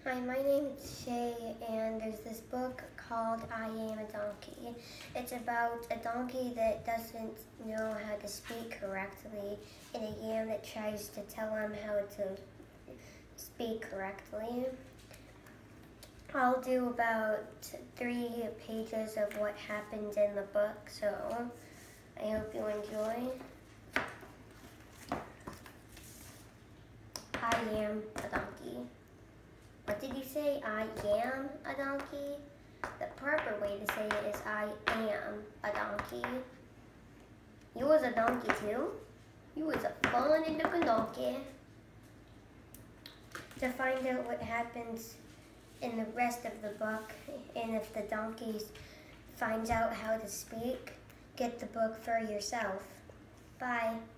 Hi, my name is Shay, and there's this book called I Am a Donkey. It's about a donkey that doesn't know how to speak correctly and a yam that tries to tell him how to speak correctly. I'll do about 3 pages of what happened in the book, so I hope you enjoy. I am a donkey. What did you say? I am a donkey? The proper way to say it is I am a donkey. You was a donkey too? You was a fun-looking donkey. To find out what happens in the rest of the book and if the donkey finds out how to speak, get the book for yourself. Bye.